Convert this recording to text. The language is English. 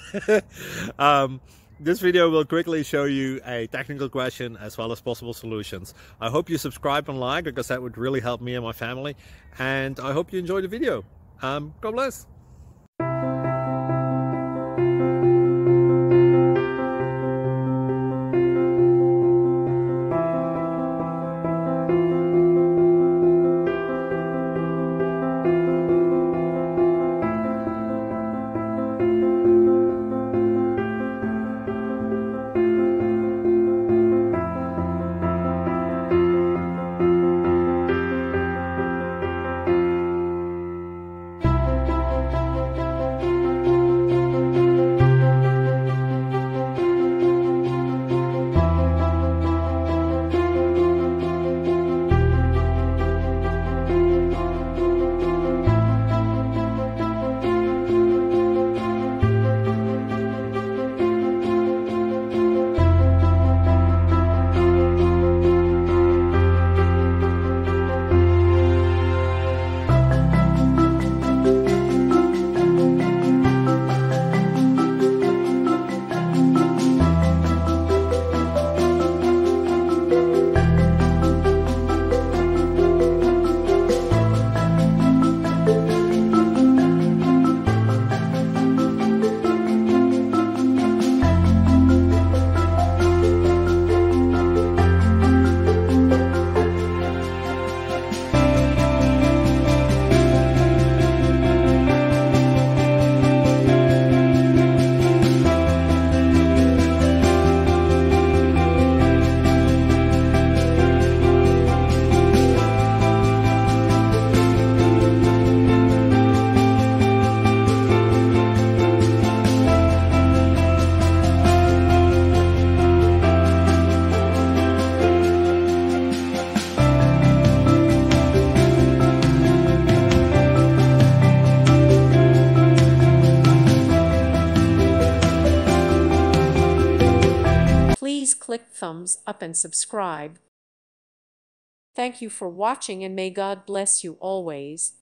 This video will quickly show you a technical question as well as possible solutions. I hope you subscribe and like, because that would really help me and my family. And I hope you enjoy the video. God bless. Please click thumbs up and subscribe. Thank you for watching, and may God bless you always.